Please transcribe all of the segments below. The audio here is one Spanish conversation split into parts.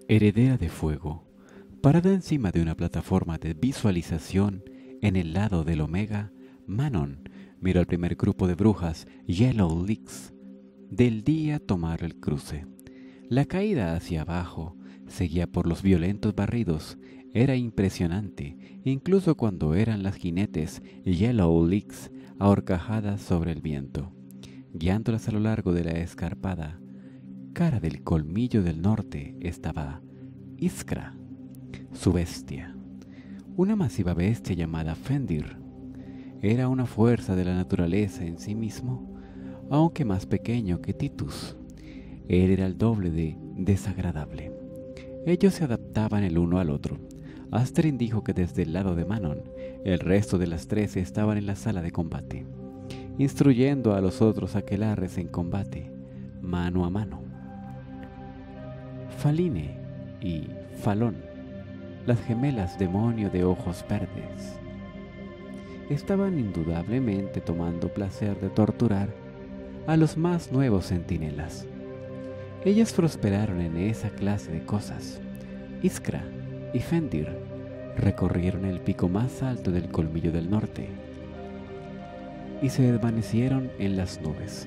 Heredera de fuego, parada encima de una plataforma de visualización en el lado del Omega, Manon miró al primer grupo de brujas Yellow Licks del día tomar el cruce. La caída hacia abajo, seguida por los violentos barridos, era impresionante, incluso cuando eran las jinetes Yellow Licks ahorcajadas sobre el viento, guiándolas a lo largo de la escarpada cara del colmillo del norte estaba Iskra, su bestia. Una masiva bestia llamada Fendir. Era una fuerza de la naturaleza en sí mismo, aunque más pequeño que Titus. Él era el doble de desagradable. Ellos se adaptaban el uno al otro. Asterin dijo que desde el lado de Manon, el resto de las 13 estaban en la sala de combate, instruyendo a los otros aquelarres en combate, mano a mano. Faline y Falón, las gemelas demonio de ojos verdes, estaban indudablemente tomando placer de torturar a los más nuevos centinelas. Ellas prosperaron en esa clase de cosas. Iskra y Fendir recorrieron el pico más alto del colmillo del norte y se desvanecieron en las nubes.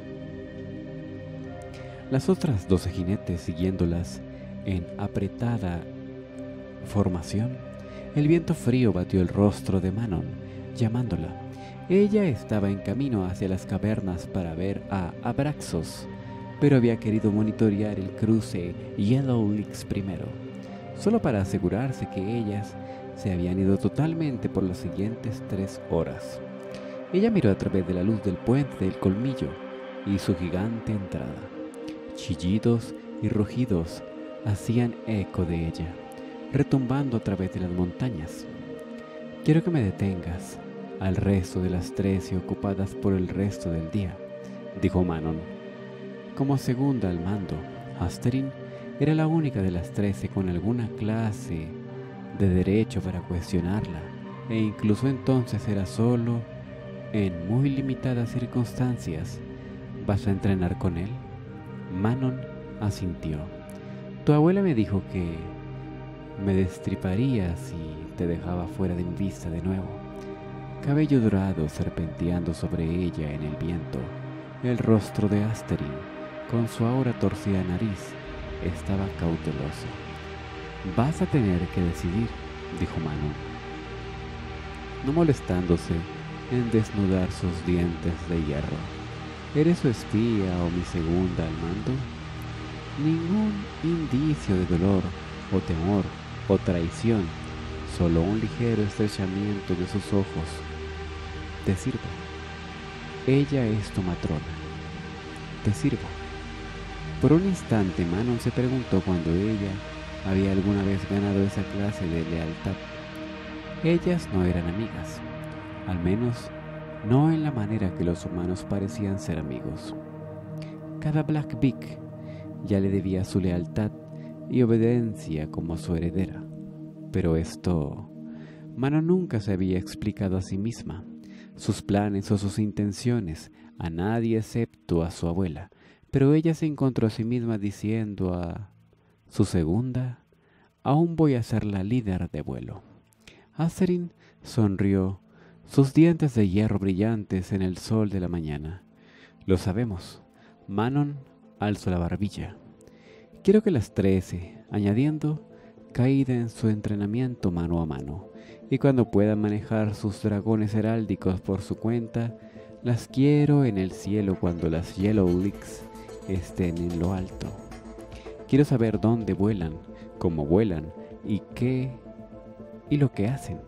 Las otras 12 jinetes siguiéndolas en apretada formación, el viento frío batió el rostro de Manon, llamándola. Ella estaba en camino hacia las cavernas para ver a Abraxos, pero había querido monitorear el cruce Yellow Licks primero, solo para asegurarse que ellas se habían ido totalmente por las siguientes 3 horas. Ella miró a través de la luz del puente del colmillo y su gigante entrada. Chillidos y rugidos hacían eco de ella, retumbando a través de las montañas. Quiero que me detengas al resto de las 13 ocupadas por el resto del día, dijo Manon. Como segunda al mando, Asterin era la única de las 13 con alguna clase de derecho para cuestionarla, e incluso entonces era solo en muy limitadas circunstancias. ¿Vas a entrenar con él? Manon asintió. Tu abuela me dijo que me destriparía si te dejaba fuera de mi vista de nuevo. Cabello dorado serpenteando sobre ella en el viento, el rostro de Asterin, con su ahora torcida nariz, estaba cauteloso. Vas a tener que decidir, dijo Manon, no molestándose en desnudar sus dientes de hierro. ¿Eres su espía o mi segunda al mando? Ningún indicio de dolor o temor o traición, solo un ligero estrechamiento de sus ojos. Te sirvo. Ella es tu matrona. Te sirvo. Por un instante Manon se preguntó cuando ella había alguna vez ganado esa clase de lealtad. Ellas no eran amigas, al menos no en la manera que los humanos parecían ser amigos. Cada Black Vic ya le debía su lealtad y obediencia como su heredera. Pero esto, Manon nunca se había explicado a sí misma, sus planes o sus intenciones, a nadie excepto a su abuela. Pero ella se encontró a sí misma diciendo a su segunda, aún voy a ser la líder de vuelo. Asterin sonrió, sus dientes de hierro brillantes en el sol de la mañana. Lo sabemos. Manon alzó la barbilla. Quiero que las 13, añadiendo, caída en su entrenamiento mano a mano, y cuando puedan manejar sus dragones heráldicos por su cuenta, las quiero en el cielo cuando las Yellow Licks estén en lo alto. Quiero saber dónde vuelan, cómo vuelan y qué y lo que hacen.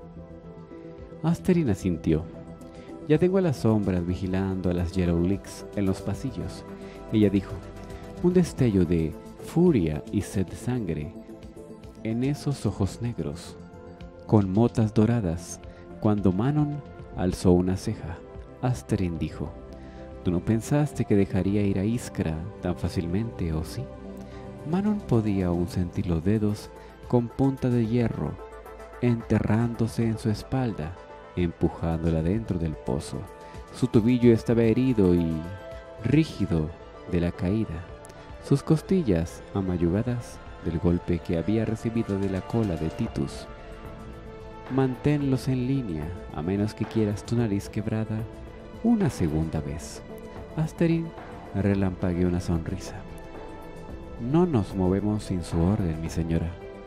Asterin asintió. Ya tengo a las sombras vigilando a las Yellow Licks en los pasillos. Ella dijo, un destello de furia y sed de sangre en esos ojos negros, con motas doradas. Cuando Manon alzó una ceja, Asterin dijo, ¿tú no pensaste que dejaría ir a Iskra tan fácilmente, o sí? Manon podía aún sentir los dedos con punta de hierro enterrándose en su espalda, empujándola dentro del pozo. Su tobillo estaba herido y rígido de la caída. Sus costillas, amayugadas, del golpe que había recibido de la cola de Titus. Manténlos en línea, a menos que quieras tu nariz quebrada una segunda vez. Asterix relampagueó una sonrisa. No nos movemos sin su orden, mi señora.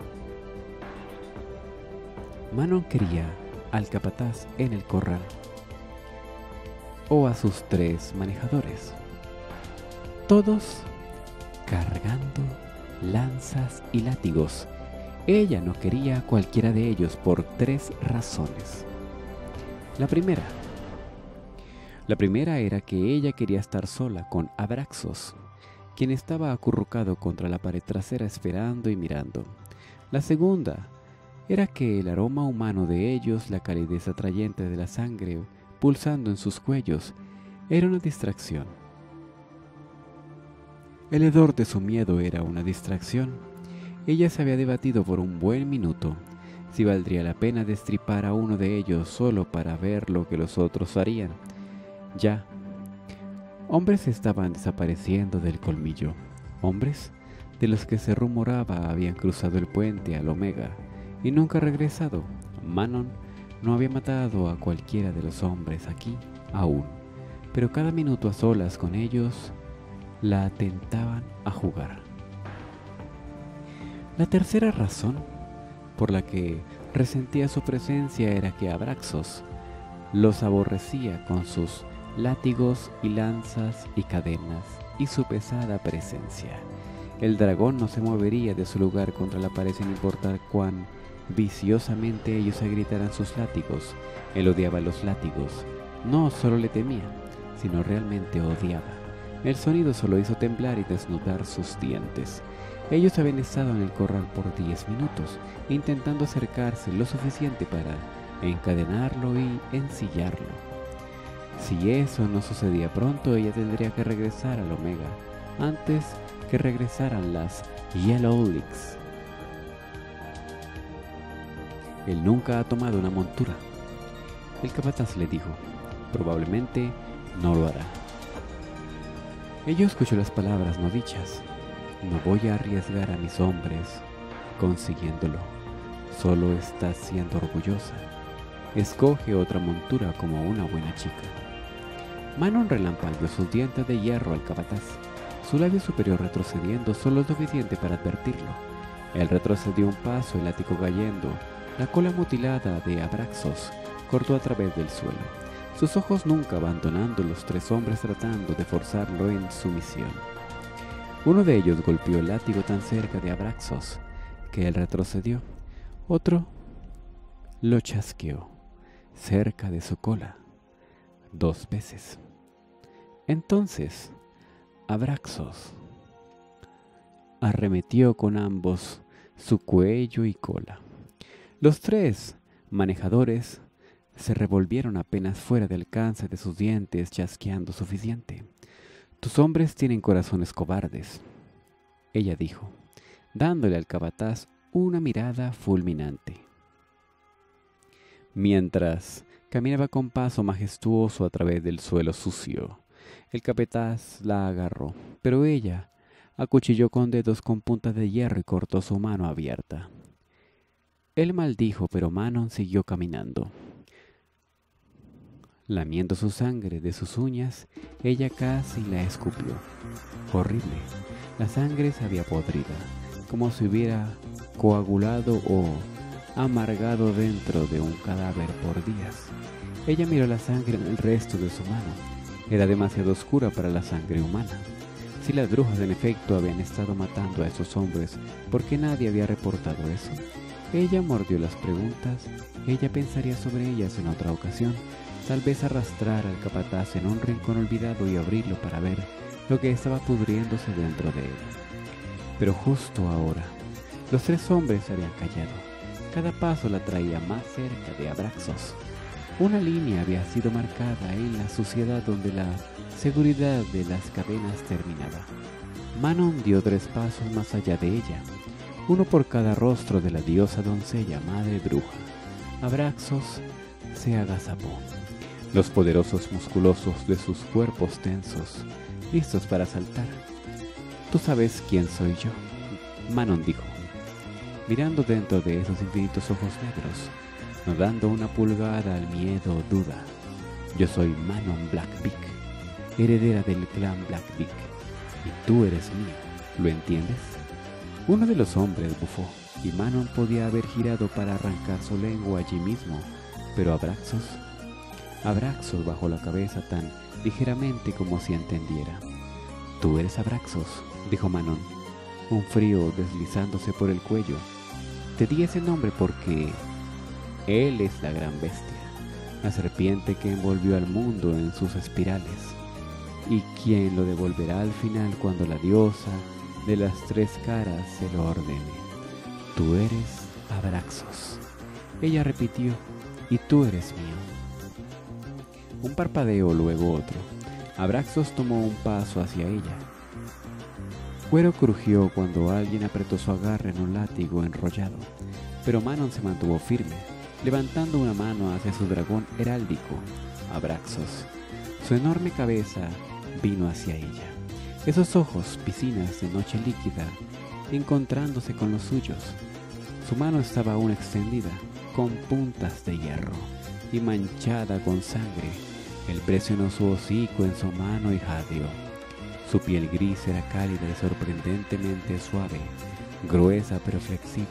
Manon quería al capataz en el corral, o a sus 3 manejadores, todos cargando lanzas y látigos. Ella no quería a cualquiera de ellos por 3 razones. La primera era que ella quería estar sola con Abraxos, quien estaba acurrucado contra la pared trasera esperando y mirando. La segunda era que el aroma humano de ellos, la calidez atrayente de la sangre pulsando en sus cuellos, era una distracción. El hedor de su miedo era una distracción. Ella se había debatido por un buen minuto si valdría la pena destripar a uno de ellos solo para ver lo que los otros harían. Ya, hombres estaban desapareciendo del colmillo, hombres de los que se rumoraba habían cruzado el puente al Omega y nunca regresado. Manon no había matado a cualquiera de los hombres aquí aún, pero cada minuto a solas con ellos la tentaban a jugar. La tercera razón por la que resentía su presencia era que Abraxos los aborrecía con sus látigos y lanzas y cadenas y su pesada presencia. El dragón no se movería de su lugar contra la pared sin importar cuán viciosamente ellos agritaran sus látigos. Él odiaba los látigos. No solo le temía, sino realmente odiaba. El sonido solo hizo temblar y desnudar sus dientes. Ellos habían estado en el corral por 10 minutos, intentando acercarse lo suficiente para encadenarlo y ensillarlo. Si eso no sucedía pronto, ella tendría que regresar al Omega, antes que regresaran las Yellow Leaks. Él nunca ha tomado una montura. El capataz le dijo, probablemente no lo hará. Ella escuchó las palabras no dichas. No voy a arriesgar a mis hombres consiguiéndolo. Solo estás siendo orgullosa. Escoge otra montura como una buena chica. Manon relampagueó sus dientes de hierro al capataz, su labio superior retrocediendo solo suficiente para advertirlo. Él retrocedió un paso, el látigo cayendo. La cola mutilada de Abraxos cortó a través del suelo, sus ojos nunca abandonando los 3 hombres tratando de forzarlo en sumisión. Uno de ellos golpeó el látigo tan cerca de Abraxos que él retrocedió. Otro lo chasqueó cerca de su cola 2 veces. Entonces Abraxos arremetió con ambos su cuello y cola. Los 3 manejadores se revolvieron apenas fuera de alcance de sus dientes, chasqueando suficiente. Tus hombres tienen corazones cobardes, ella dijo, dándole al capataz una mirada fulminante. Mientras caminaba con paso majestuoso a través del suelo sucio, el capataz la agarró, pero ella acuchilló con dedos con puntas de hierro y cortó su mano abierta. Él maldijo, pero Manon siguió caminando. Lamiendo su sangre de sus uñas, ella casi la escupió. Horrible. La sangre se había podrida, como si hubiera coagulado o amargado dentro de un cadáver por días. Ella miró la sangre en el resto de su mano. Era demasiado oscura para la sangre humana. Si las brujas en efecto habían estado matando a esos hombres, ¿por qué nadie había reportado eso? Ella mordió las preguntas. Ella pensaría sobre ellas en otra ocasión. Tal vez arrastrar al capataz en un rincón olvidado y abrirlo para ver lo que estaba pudriéndose dentro de él. Pero justo ahora, los 3 hombres se habían callado. Cada paso la traía más cerca de Abraxos. Una línea había sido marcada en la suciedad donde la seguridad de las cadenas terminaba. Manon dio 3 pasos más allá de ella, uno por cada rostro de la diosa doncella madre bruja. Abraxos se agazapó. Los poderosos musculosos de sus cuerpos tensos, listos para saltar. Tú sabes quién soy yo, Manon dijo. mirando dentro de esos infinitos ojos negros, no dando una pulgada al miedo o duda. Yo soy Manon Blackbeak, heredera del clan Blackbeak, y tú eres mío, ¿lo entiendes? Uno de los hombres bufó, y Manon podía haber girado para arrancar su lengua allí mismo, pero Abraxos bajó la cabeza tan ligeramente como si entendiera. Tú eres Abraxos, dijo Manon, un frío deslizándose por el cuello. Te di ese nombre porque él es la gran bestia, la serpiente que envolvió al mundo en sus espirales, y quien lo devolverá al final cuando la diosa de las tres caras se lo ordene. Tú eres Abraxos. Ella repitió, y tú eres mío. Un parpadeo, luego otro. Abraxos tomó un paso hacia ella. Cuero crujió cuando alguien apretó su agarre en un látigo enrollado, pero Manon se mantuvo firme, levantando una mano hacia su dragón heráldico, Abraxos. Su enorme cabeza vino hacia ella. Esos ojos, piscinas de noche líquida, encontrándose con los suyos. Su mano estaba aún extendida, con puntas de hierro, y manchada con sangre. Él presionó su hocico en su mano y jadeó. Su piel gris era cálida y sorprendentemente suave, gruesa pero flexible,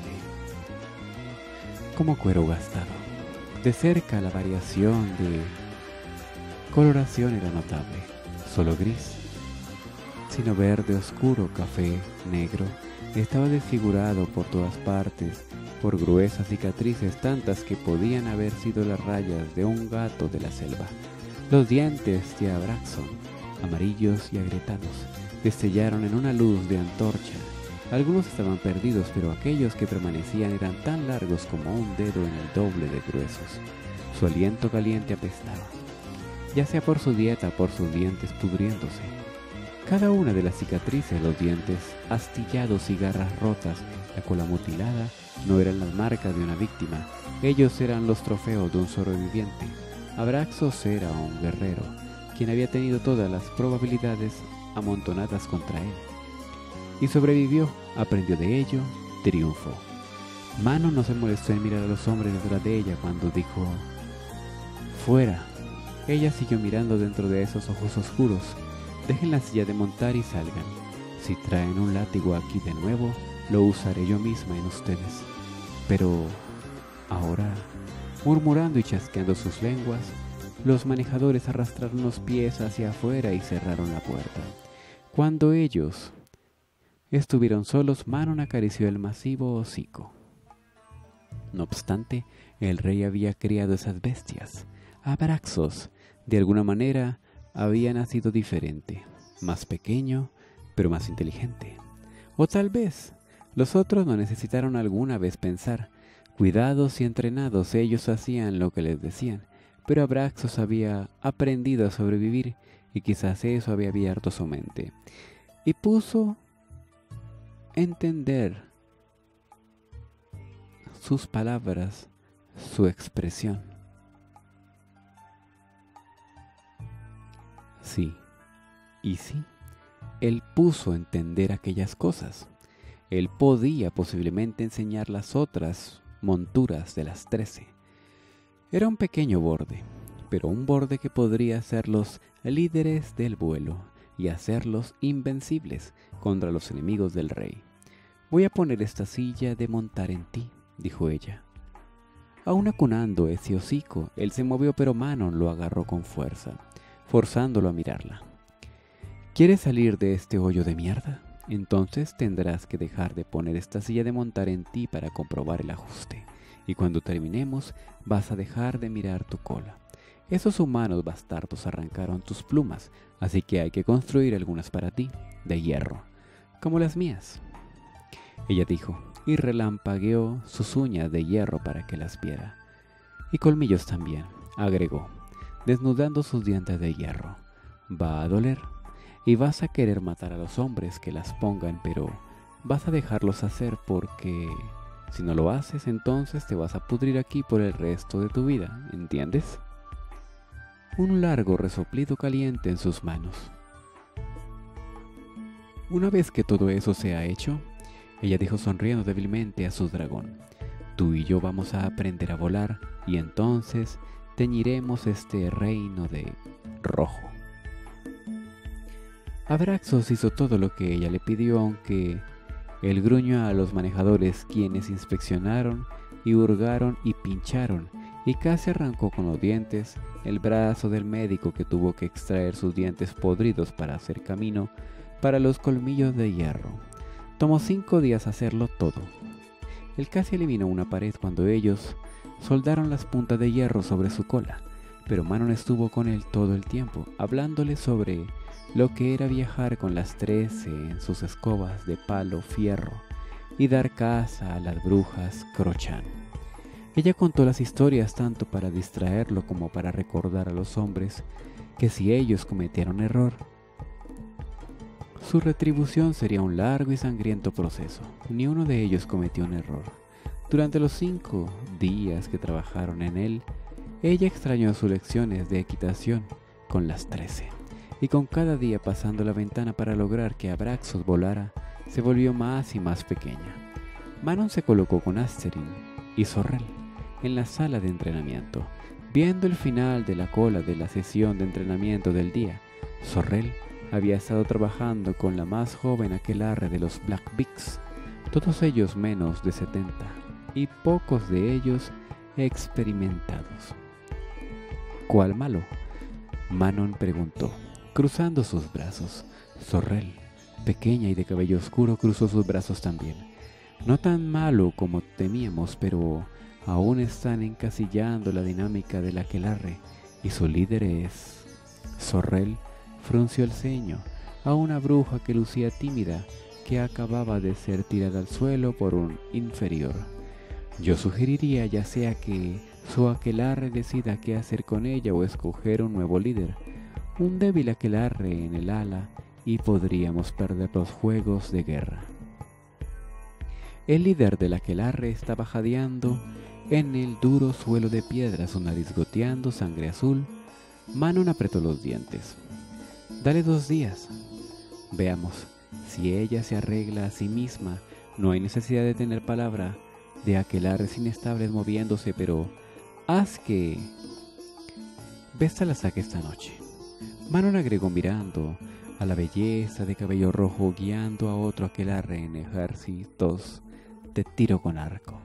como cuero gastado. De cerca la variación de coloración era notable, solo gris, sino verde oscuro, café, negro. Estaba desfigurado por todas partes por gruesas cicatrices, tantas que podían haber sido las rayas de un gato de la selva. Los dientes de Abraxos, amarillos y agrietados, destellaron en una luz de antorcha. Algunos estaban perdidos, pero aquellos que permanecían eran tan largos como un dedo en el doble de gruesos. Su aliento caliente apestaba, ya sea por su dieta o por sus dientes pudriéndose. Cada una de las cicatrices, los dientes astillados y garras rotas, la cola mutilada, no eran las marcas de una víctima. Ellos eran los trofeos de un sobreviviente. Abraxos era un guerrero, quien había tenido todas las probabilidades amontonadas contra él. Y sobrevivió, aprendió de ello, triunfó. Manon no se molestó en mirar a los hombres detrás de ella cuando dijo «fuera». Ella siguió mirando dentro de esos ojos oscuros. «Dejen la silla de montar y salgan. Si traen un látigo aquí de nuevo, lo usaré yo misma en ustedes. Pero ahora», murmurando y chasqueando sus lenguas, los manejadores arrastraron los pies hacia afuera y cerraron la puerta. Cuando ellos estuvieron solos, Manon acarició el masivo hocico. No obstante, el rey había criado esas bestias. Abraxos, de alguna manera, había nacido diferente, más pequeño, pero más inteligente. O tal vez, los otros no necesitaron alguna vez pensar. Cuidados y entrenados, ellos hacían lo que les decían, pero Abraxos había aprendido a sobrevivir y quizás eso había abierto su mente y puso a entender sus palabras, su expresión. Sí, y sí, él puso a entender aquellas cosas. Él podía posiblemente enseñar las otras monturas de las 13. Era un pequeño borde, pero un borde que podría hacerlos líderes del vuelo y hacerlos invencibles contra los enemigos del rey. «Voy a poner esta silla de montar en ti», dijo ella. Aún acunando ese hocico, él se movió, pero Manon lo agarró con fuerza, forzándolo a mirarla. «¿Quieres salir de este hoyo de mierda? Entonces tendrás que dejar de poner esta silla de montar en ti para comprobar el ajuste. Y cuando terminemos, vas a dejar de mirar tu cola. Esos humanos bastardos arrancaron tus plumas, así que hay que construir algunas para ti, de hierro, como las mías», ella dijo, y relampagueó sus uñas de hierro para que las viera. «Y colmillos también», agregó, desnudando sus dientes de hierro. «Va a doler, y vas a querer matar a los hombres que las pongan, pero vas a dejarlos hacer porque si no lo haces, entonces te vas a pudrir aquí por el resto de tu vida, ¿entiendes?». Un largo resoplido caliente en sus manos. Una vez que todo eso se ha hecho, Ella dijo sonriendo débilmente a su dragón. Tú y yo vamos a aprender a volar y entonces teñiremos este reino de rojo. Abraxos hizo todo lo que ella le pidió, aunque él gruñó a los manejadores, quienes inspeccionaron y hurgaron y pincharon, y casi arrancó con los dientes el brazo del médico, que tuvo que extraer sus dientes podridos para hacer camino para los colmillos de hierro. Tomó 5 días hacerlo todo. Él casi eliminó una pared cuando ellos soldaron las puntas de hierro sobre su cola, pero Manon estuvo con él todo el tiempo, hablándole sobre lo que era viajar con las 13 en sus escobas de palo fierro y dar caza a las brujas Crochan. Ella contó las historias tanto para distraerlo como para recordar a los hombres que si ellos cometieron error, su retribución sería un largo y sangriento proceso. Ni uno de ellos cometió un error. Durante los 5 días que trabajaron en él, ella extrañó sus lecciones de equitación con las 13, y con cada día pasando la ventana para lograr que Abraxos volara, se volvió más y más pequeña. Manon se colocó con Asterin y Zorrel en la sala de entrenamiento, viendo el final de la cola de la sesión de entrenamiento del día. Zorrel había estado trabajando con la más joven aquelarre de los Blackbeaks, todos ellos menos de 70, y pocos de ellos experimentados. ¿Cuál malo?, Manon preguntó, cruzando sus brazos. Zorrel, pequeña y de cabello oscuro, cruzó sus brazos también. No tan malo como temíamos, pero aún están encasillando la dinámica del aquelarre, y su líder es... Zorrel frunció el ceño a una bruja que lucía tímida, que acababa de ser tirada al suelo por un inferior. Yo sugeriría ya sea que su aquelarre decida qué hacer con ella o escoger un nuevo líder. Un débil aquelarre en el ala y podríamos perder los juegos de guerra. El líder del aquelarre estaba jadeando en el duro suelo de piedra, su nariz goteando sangre azul. Manon apretó los dientes. Dale 2 días. Veamos, si ella se arregla a sí misma, no hay necesidad de tener palabra de aquelarres inestables moviéndose, pero haz que Vesta la saque esta noche. Manon agregó mirando a la belleza de cabello rojo guiando a otro aquelarre en ejércitos de tiro con arco.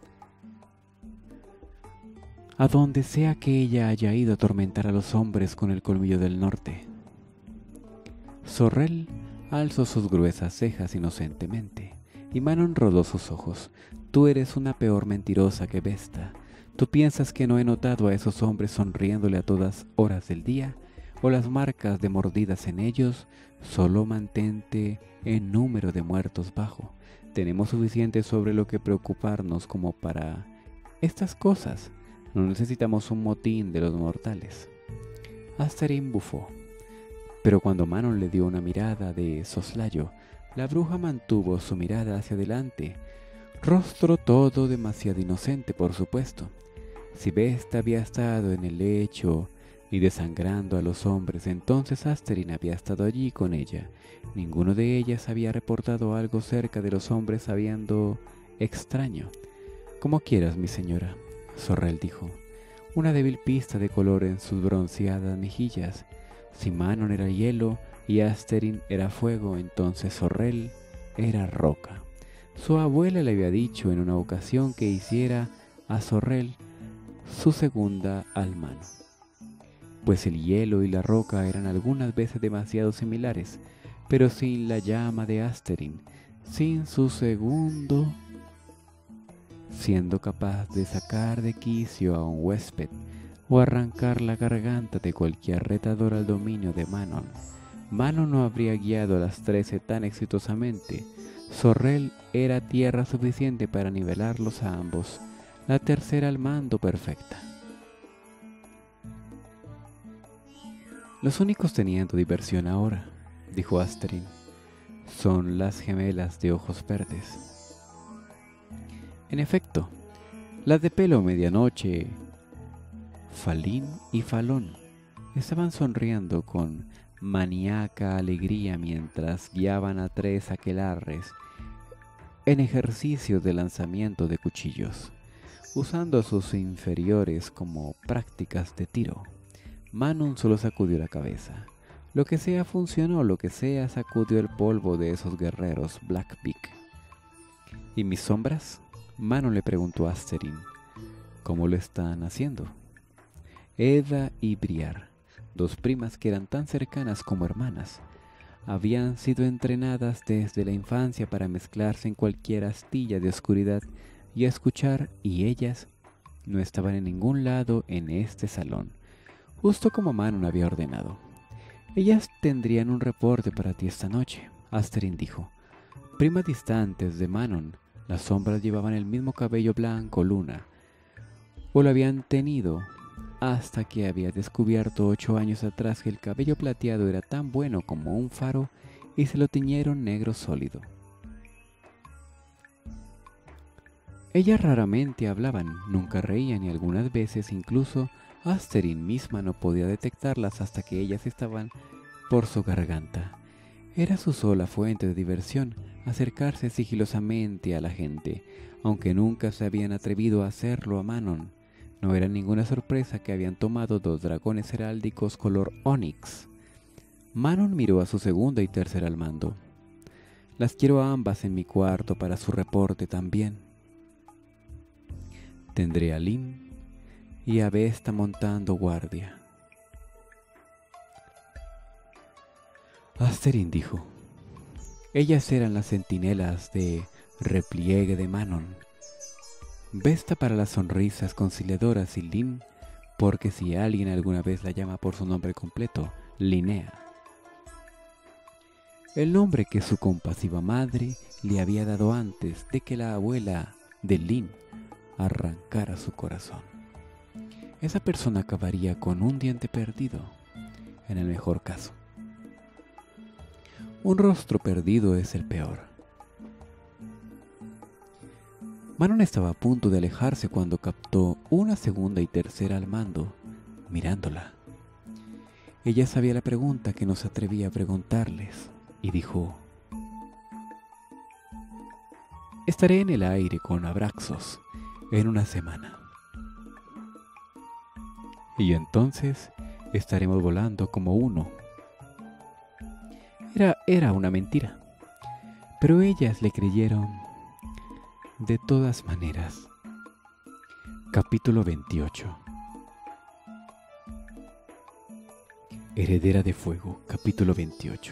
A donde sea que ella haya ido a atormentar a los hombres con el colmillo del norte. Zorrel alzó sus gruesas cejas inocentemente, y Manon rodó sus ojos. Tú eres una peor mentirosa que Vesta. ¿Tú piensas que no he notado a esos hombres sonriéndole a todas horas del día? ¿O las marcas de mordidas en ellos? Solo mantente en número de muertos bajo. Tenemos suficiente sobre lo que preocuparnos como para estas cosas. No necesitamos un motín de los mortales. Asterin bufó. Pero cuando Manon le dio una mirada de soslayo, la bruja mantuvo su mirada hacia adelante, rostro todo demasiado inocente, por supuesto. Si Vesta había estado en el lecho y desangrando a los hombres, entonces Asterin había estado allí con ella. Ninguno de ellas había reportado algo cerca de los hombres sabiendo extraño. Como quieras, mi señora, Zorrel dijo, una débil pista de color en sus bronceadas mejillas. Si Manon era hielo y Asterin era fuego, entonces Zorrel era roca. Su abuela le había dicho en una ocasión que hiciera a Zorrel su segunda almano, pues el hielo y la roca eran algunas veces demasiado similares, pero sin la llama de Asterin, sin su segundo, siendo capaz de sacar de quicio a un huésped o arrancar la garganta de cualquier retador al dominio de Manon. Manon no habría guiado a las 13 tan exitosamente. Zorrel era tierra suficiente para nivelarlos a ambos, la tercera al mando perfecta. Los únicos teniendo diversión ahora, dijo Asterin, son las gemelas de ojos verdes. En efecto, las de pelo medianoche, Falín y Falón, estaban sonriendo con maníaca alegría mientras guiaban a 3 aquelarres en ejercicios de lanzamiento de cuchillos, usando sus inferiores como prácticas de tiro. Manon solo sacudió la cabeza. Lo que sea funcionó, lo que sea sacudió el polvo de esos guerreros Blackbeak. ¿Y mis sombras? Manon le preguntó a Asterin. ¿Cómo lo están haciendo? Eda y Briar, dos primas que eran tan cercanas como hermanas, habían sido entrenadas desde la infancia para mezclarse en cualquier astilla de oscuridad y escuchar, y ellas no estaban en ningún lado en este salón, justo como Manon había ordenado. Ellas tendrían un reporte para ti esta noche, Asterin dijo. Primas distantes de Manon, las sombras llevaban el mismo cabello blanco luna, o lo habían tenido hasta que había descubierto 8 años atrás que el cabello plateado era tan bueno como un faro y se lo tiñeron negro sólido. Ellas raramente hablaban, nunca reían y algunas veces incluso Asterin misma no podía detectarlas hasta que ellas estaban por su garganta. Era su sola fuente de diversión, acercarse sigilosamente a la gente, aunque nunca se habían atrevido a hacerlo a Manon. No era ninguna sorpresa que habían tomado 2 dragones heráldicos color onix. Manon miró a su segunda y tercera al mando. Las quiero a ambas en mi cuarto para su reporte también. Tendré a Lynn y a Vesta montando guardia. Asterin dijo. Ellas eran las centinelas de repliegue de Manon. Vesta para las sonrisas conciliadoras y Lynn, porque si alguien alguna vez la llama por su nombre completo, Linnea. El nombre que su compasiva madre le había dado antes de que la abuela de Lynn arrancara su corazón. Esa persona acabaría con un diente perdido, en el mejor caso. Un rostro perdido es el peor. Manon estaba a punto de alejarse cuando captó una segunda y tercera al mando, mirándola. Ella sabía la pregunta que no se atrevía a preguntarles, y dijo: estaré en el aire con Abraxos en una semana. Y entonces estaremos volando como uno. Era una mentira, pero ellas le creyeron de todas maneras. Capítulo 28. Heredera de Fuego, capítulo 28.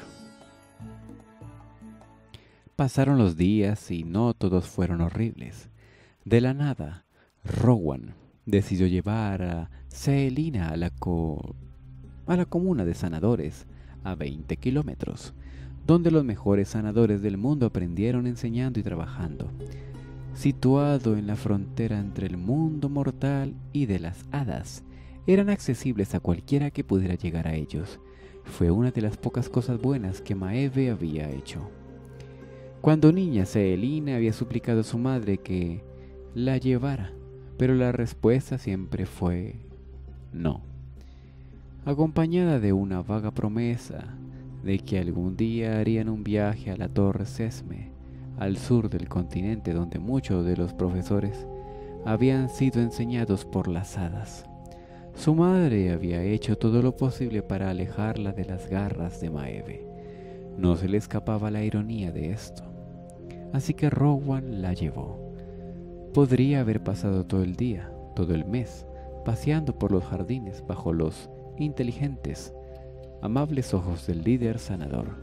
Pasaron los días y no todos fueron horribles. De la nada, Rowan decidió llevar a Selina a la comuna de sanadores, a 20 kilómetros, donde los mejores sanadores del mundo aprendieron enseñando y trabajando. Situado en la frontera entre el mundo mortal y de las hadas, eran accesibles a cualquiera que pudiera llegar a ellos. Fue una de las pocas cosas buenas que Maeve había hecho. Cuando niña, Selina había suplicado a su madre que la llevara, pero la respuesta siempre fue no, acompañada de una vaga promesa de que algún día harían un viaje a la Torre Sesme, al sur del continente donde muchos de los profesores habían sido enseñados por las hadas. Su madre había hecho todo lo posible para alejarla de las garras de Maeve. No se le escapaba la ironía de esto. Así que Rowan la llevó. Podría haber pasado todo el día, todo el mes, paseando por los jardines bajo los inteligentes, amables ojos del líder sanador.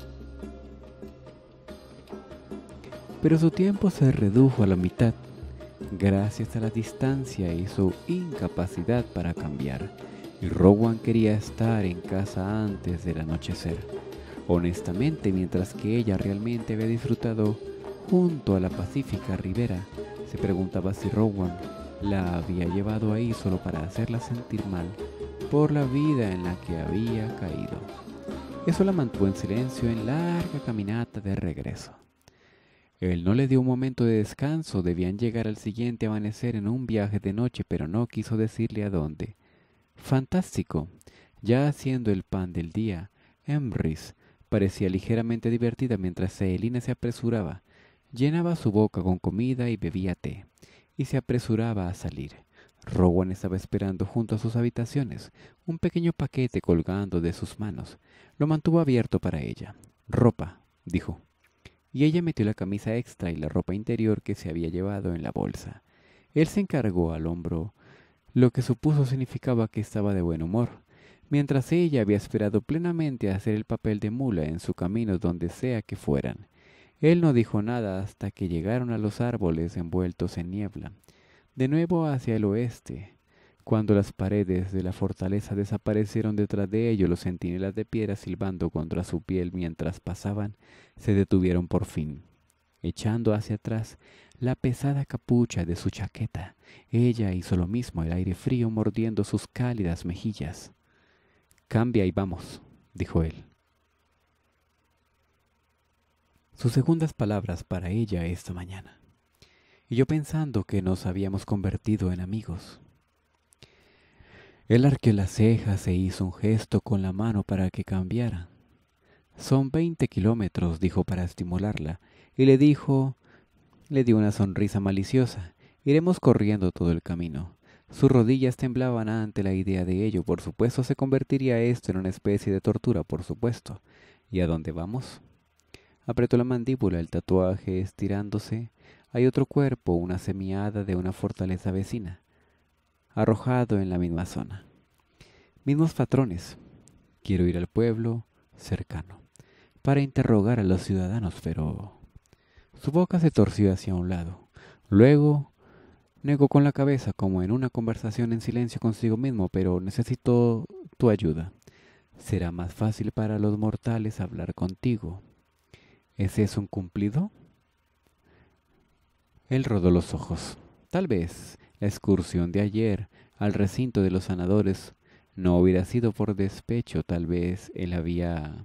Pero su tiempo se redujo a la mitad, gracias a la distancia y su incapacidad para cambiar, y Rowan quería estar en casa antes del anochecer. Honestamente, mientras que ella realmente había disfrutado junto a la pacífica ribera, se preguntaba si Rowan la había llevado ahí solo para hacerla sentir mal por la vida en la que había caído. Eso la mantuvo en silencio en larga caminata de regreso. Él no le dio un momento de descanso, debían llegar al siguiente amanecer en un viaje de noche, pero no quiso decirle a dónde. Fantástico. Ya haciendo el pan del día, Emrys parecía ligeramente divertida mientras Selina se apresuraba. Llenaba su boca con comida y bebía té, y se apresuraba a salir. Rowan estaba esperando junto a sus habitaciones, un pequeño paquete colgando de sus manos. Lo mantuvo abierto para ella. «Ropa», dijo, y ella metió la camisa extra y la ropa interior que se había llevado en la bolsa. Él se encargó al hombro, lo que supuso significaba que estaba de buen humor, mientras ella había esperado plenamente a hacer el papel de mula en su camino donde sea que fueran. Él no dijo nada hasta que llegaron a los árboles envueltos en niebla, de nuevo hacia el oeste. Cuando las paredes de la fortaleza desaparecieron detrás de ellos, los centinelas de piedra silbando contra su piel mientras pasaban, se detuvieron por fin, echando hacia atrás la pesada capucha de su chaqueta. Ella hizo lo mismo, el aire frío mordiendo sus cálidas mejillas. «Cambia y vamos», dijo él. Sus segundas palabras para ella esta mañana. Y yo pensando que nos habíamos convertido en amigos. Él arqueó las cejas e hizo un gesto con la mano para que cambiara. «Son 20 kilómetros», dijo para estimularla, y le dio una sonrisa maliciosa. «Iremos corriendo todo el camino». Sus rodillas temblaban ante la idea de ello. Por supuesto, se convertiría esto en una especie de tortura, por supuesto. «¿Y a dónde vamos?». Apretó la mandíbula, el tatuaje estirándose. Hay otro cuerpo, una semiada de una fortaleza vecina, arrojado en la misma zona. Mismos patrones. Quiero ir al pueblo cercano para interrogar a los ciudadanos, pero... Su boca se torció hacia un lado. Luego negó con la cabeza, como en una conversación en silencio consigo mismo, «pero necesito tu ayuda. Será más fácil para los mortales hablar contigo». «¿Es eso un cumplido?». Él rodó los ojos. Tal vez la excursión de ayer al recinto de los sanadores no hubiera sido por despecho. Tal vez él había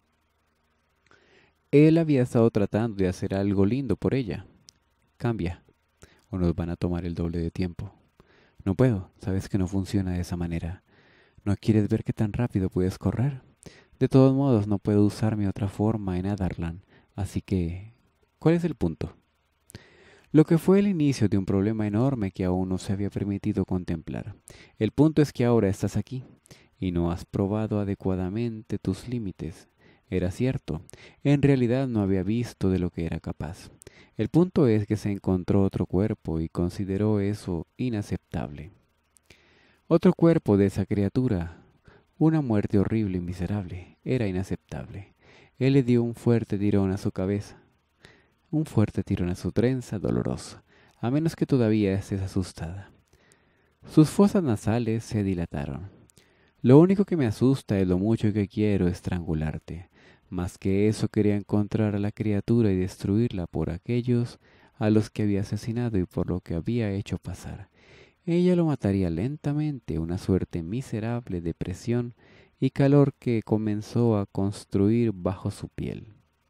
estado tratando de hacer algo lindo por ella. «Cambia, o nos van a tomar el doble de tiempo». «No puedo, sabes que no funciona de esa manera. ¿No quieres ver qué tan rápido puedes correr? De todos modos, no puedo usar mi otra forma en Adarlan, así que... ¿cuál es el punto?». Lo que fue el inicio de un problema enorme que aún no se había permitido contemplar. «El punto es que ahora estás aquí, y no has probado adecuadamente tus límites». Era cierto, en realidad no había visto de lo que era capaz. El punto es que se encontró otro cuerpo y consideró eso inaceptable. Otro cuerpo de esa criatura, una muerte horrible y miserable, era inaceptable. Él le dio un fuerte tirón a su cabeza, un fuerte tirón a su trenza dolorosa, a menos que todavía estés asustada. Sus fosas nasales se dilataron. «Lo único que me asusta es lo mucho que quiero estrangularte. Más que eso, quería encontrar a la criatura y destruirla por aquellos a los que había asesinado y por lo que había hecho pasar. Ella lo mataría lentamente, una suerte miserable de presión y calor que comenzó a construir bajo su piel».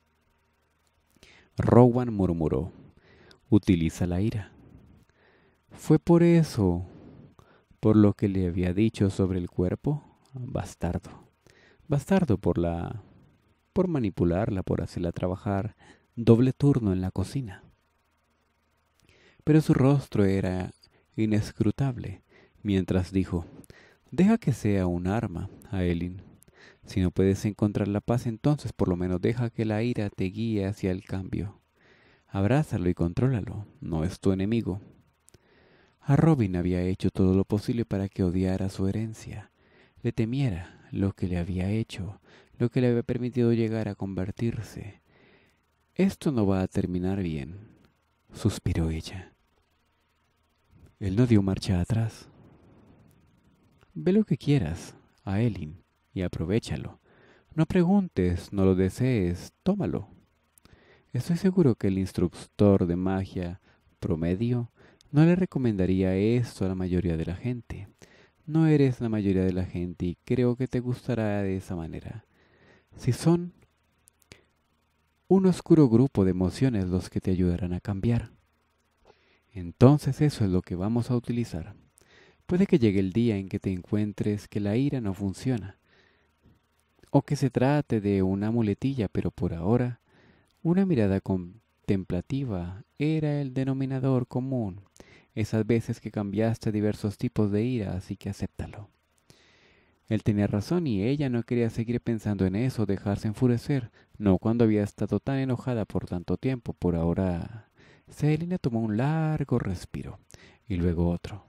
Rowan murmuró: «Utiliza la ira». «¿Fue por eso por lo que le había dicho sobre el cuerpo? Bastardo. Bastardo por manipularla, por hacerla trabajar doble turno en la cocina». Pero su rostro era inescrutable mientras dijo: «Deja que sea un arma, Aelin. Si no puedes encontrar la paz, entonces por lo menos deja que la ira te guíe hacia el cambio. Abrázalo y contrólalo. No es tu enemigo». A Robin había hecho todo lo posible para que odiara su herencia, le temiera, lo que le había hecho, lo que le había permitido llegar a convertirse. «Esto no va a terminar bien», suspiró ella. Él no dio marcha atrás. «Ve lo que quieras, Aelin, y aprovéchalo. No preguntes, no lo desees, tómalo. Estoy seguro que el instructor de magia promedio no le recomendaría esto a la mayoría de la gente. No eres la mayoría de la gente y creo que te gustará de esa manera. Si son un oscuro grupo de emociones los que te ayudarán a cambiar, entonces eso es lo que vamos a utilizar. Puede que llegue el día en que te encuentres que la ira no funciona, o que se trate de una muletilla, pero por ahora, una mirada contemplativa era el denominador común. Esas veces que cambiaste diversos tipos de ira, así que acéptalo. Él tenía razón y ella no quería seguir pensando en eso, dejarse enfurecer, no cuando había estado tan enojada por tanto tiempo. Por ahora, Selina tomó un largo respiro y luego otro.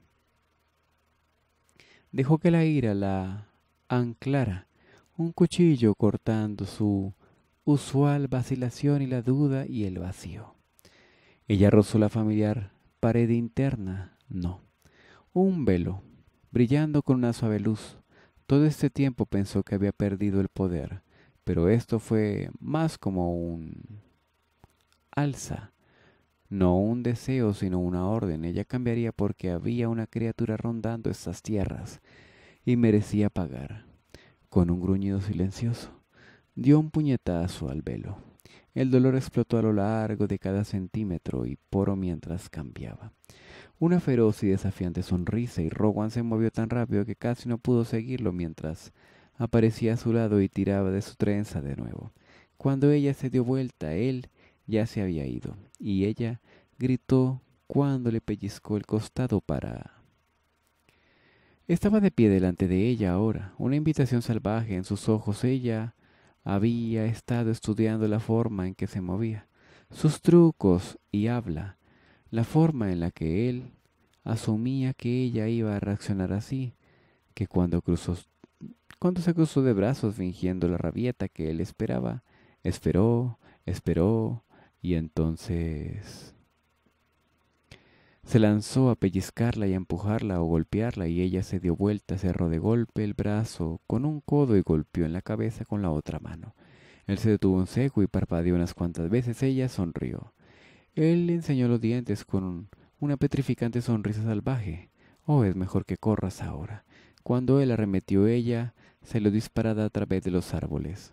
Dejó que la ira la anclara, un cuchillo cortando su usual vacilación y la duda y el vacío. Ella rozó la familiar pared interna, no, un velo, brillando con una suave luz. Todo este tiempo pensó que había perdido el poder, pero esto fue más como un alza, no un deseo, sino una orden. Ella cambiaría porque había una criatura rondando estas tierras y merecía pagar. Con un gruñido silencioso, dio un puñetazo al velo. El dolor explotó a lo largo de cada centímetro y poro mientras cambiaba. Una feroz y desafiante sonrisa, y Rowan se movió tan rápido que casi no pudo seguirlo mientras aparecía a su lado y tiraba de su trenza de nuevo. Cuando ella se dio vuelta, él ya se había ido, y ella gritó cuando le pellizcó el costado para... Estaba de pie delante de ella ahora, una invitación salvaje en sus ojos. Ella había estado estudiando la forma en que se movía, sus trucos y habla, la forma en la que él asumía que ella iba a reaccionar así, que cuando se cruzó de brazos fingiendo la rabieta que él esperaba, esperó, y entonces se lanzó a pellizcarla y a empujarla o golpearla, y ella se dio vuelta, cerró de golpe el brazo con un codo y golpeó en la cabeza con la otra mano. Él se detuvo en seco y parpadeó unas cuantas veces. Ella sonrió. Él le enseñó los dientes con una petrificante sonrisa salvaje. Oh, es mejor que corras ahora. Cuando él arremetió, ella salió disparada a través de los árboles.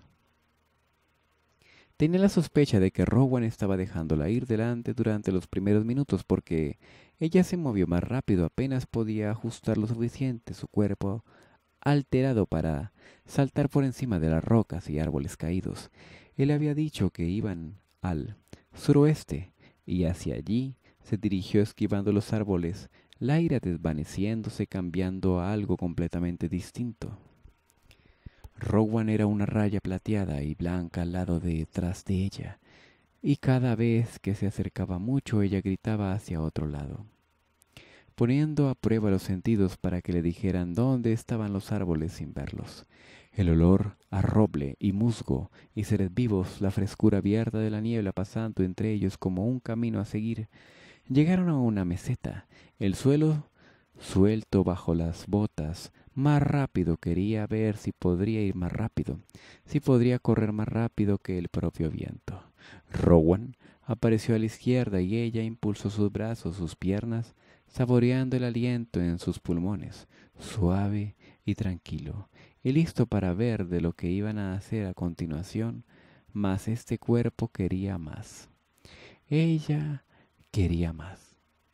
Tenía la sospecha de que Rowan estaba dejándola ir delante durante los primeros minutos porque ella se movió más rápido, apenas podía ajustar lo suficiente su cuerpo alterado para saltar por encima de las rocas y árboles caídos. Él había dicho que iban al suroeste y hacia allí se dirigió esquivando los árboles, la ira desvaneciéndose, cambiando a algo completamente distinto. Rowan era una raya plateada y blanca al lado detrás de ella, y cada vez que se acercaba mucho ella gritaba hacia otro lado, poniendo a prueba los sentidos para que le dijeran dónde estaban los árboles sin verlos. El olor a roble y musgo y seres vivos, la frescura abierta de la niebla pasando entre ellos como un camino a seguir. Llegaron a una meseta, el suelo suelto bajo las botas. Más rápido, quería ver si podría ir más rápido, si podría correr más rápido que el propio viento. Rowan apareció a la izquierda y ella impulsó sus brazos, sus piernas, saboreando el aliento en sus pulmones, suave y tranquilo, y listo para ver de lo que iban a hacer a continuación. Mas este cuerpo quería más. Ella quería más.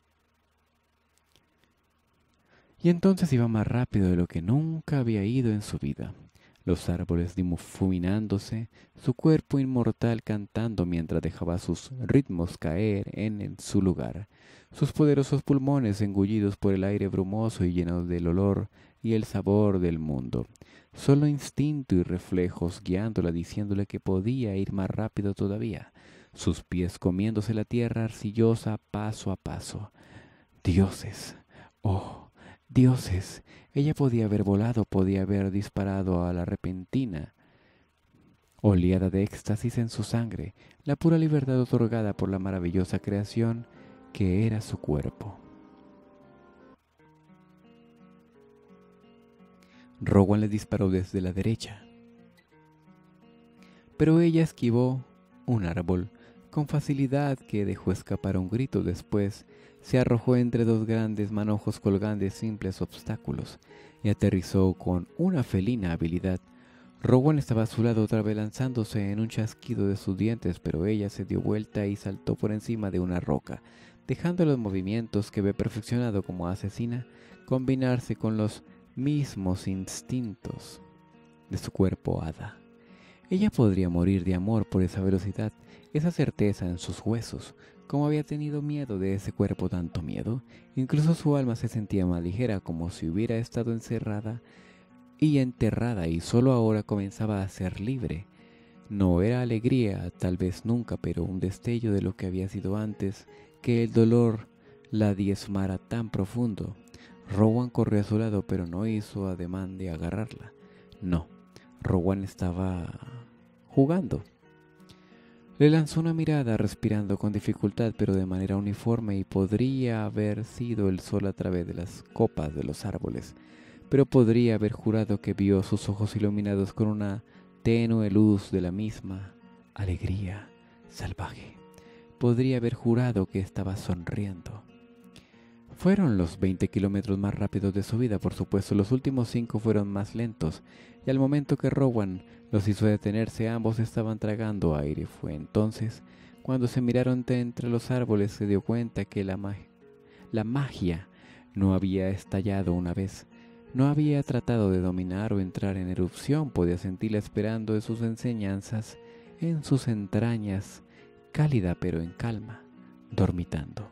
Y entonces iba más rápido de lo que nunca había ido en su vida. Los árboles difuminándose, su cuerpo inmortal cantando mientras dejaba sus ritmos caer en su lugar, sus poderosos pulmones engullidos por el aire brumoso y llenos del olor y el sabor del mundo. Solo instinto y reflejos guiándola, diciéndole que podía ir más rápido todavía, sus pies comiéndose la tierra arcillosa paso a paso. Dioses, oh, dioses. Ella podía haber volado, podía haber disparado a la repentina oleada de éxtasis en su sangre, la pura libertad otorgada por la maravillosa creación que era su cuerpo. Rowan le disparó desde la derecha, pero ella esquivó un árbol con facilidad que dejó escapar un grito. Después se arrojó entre dos grandes manojos colgantes, simples obstáculos, y aterrizó con una felina habilidad. Rowan estaba a su lado otra vez lanzándose en un chasquido de sus dientes, pero ella se dio vuelta y saltó por encima de una roca, dejando los movimientos que había perfeccionado como asesina combinarse con los mismos instintos de su cuerpo hada. Ella podría morir de amor por esa velocidad, esa certeza en sus huesos. Como había tenido miedo de ese cuerpo, tanto miedo, incluso su alma se sentía más ligera, como si hubiera estado encerrada y enterrada y solo ahora comenzaba a ser libre. No era alegría, tal vez nunca, pero un destello de lo que había sido antes, que el dolor la diezmara tan profundo. Rowan corrió a su lado, pero no hizo ademán de agarrarla. No, Rowan estaba jugando. Le lanzó una mirada, respirando con dificultad, pero de manera uniforme, y podría haber sido el sol a través de las copas de los árboles, pero podría haber jurado que vio sus ojos iluminados con una tenue luz de la misma alegría salvaje. Podría haber jurado que estaba sonriendo. Fueron los 20 kilómetros más rápidos de su vida, por supuesto. Los últimos 5 fueron más lentos, y al momento que Rowan los hizo detenerse, ambos estaban tragando aire. Fue entonces cuando se miraron de entre los árboles, se dio cuenta que la magia no había estallado una vez. No había tratado de dominar o entrar en erupción. Podía sentirla esperando de sus enseñanzas en sus entrañas, cálida pero en calma, dormitando.